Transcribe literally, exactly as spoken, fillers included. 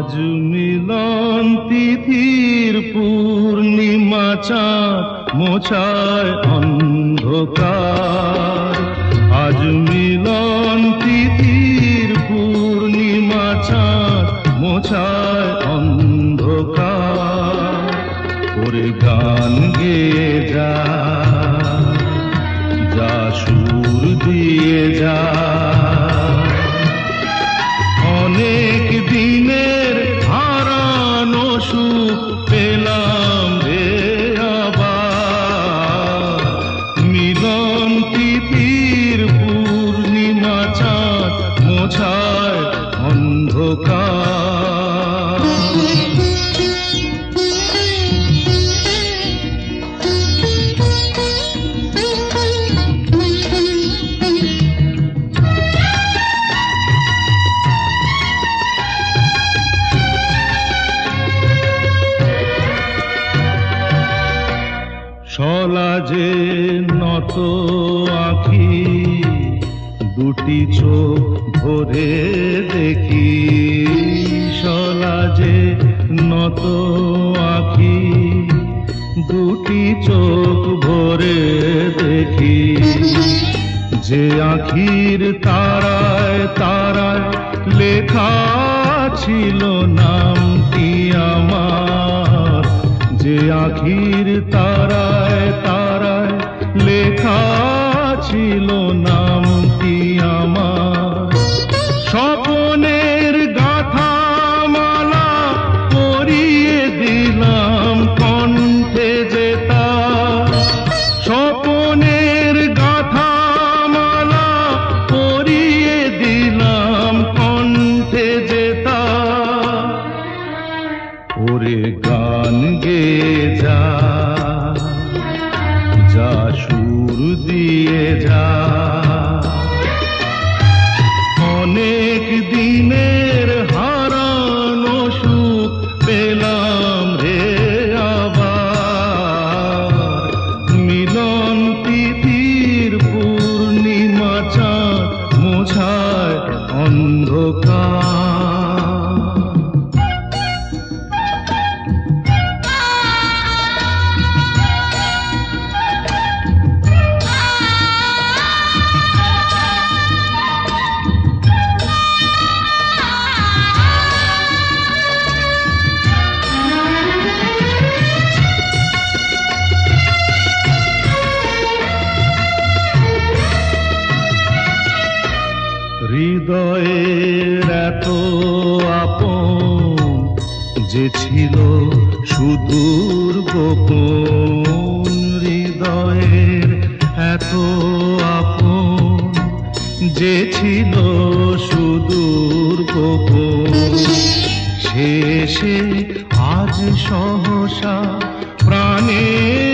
আজ মিলন তিথির পূর্ণিমা চাঁদ মোছায় অন্ধকার। আজ মিলন তিথির পূর্ণিমা চাঁদ মোছায় অন্ধকার। ওরে গান গেয়ে যা, যা সুর দিয়ে যা, অনেক দিনের হারানো সুখ পেলাম রে আবার। মিলন তিথির পূর্ণিমা চাঁদ মোছায় অন্ধকার। সলাজে নত আঁখি দুটি চোখ ভরে দেখি। সলাজে নত আঁখি দুটি চোখ ভরে দেখি। যে আঁখির তারায় তারায় লেখা ছিল নামটি আমার। যে আঁখির তারায় তারায় লেখা ছিল নামটি আমার। স্বপনের গাথা মালা পরিয়ে দিলাম কণ্ঠে যেতা। স্বপনের গাথা মালা পরিয়ে দিলাম কণ্ঠে যেতা। ওরে গান গেয়ে যা, যা সুর দিয়ে যা, অনেক দিনের হারানো সুখ পেলাম রে আবার। মিলন তিথির পূর্ণিমা চাঁদ মোছায় অন্ধকার। হৃদয়ের এত আপন যে ছিল সুদূর গোপন। হৃদয়ের এত আপন যে ছিল সুদূর গোপন। শেষে আজ সহসা প্রাণে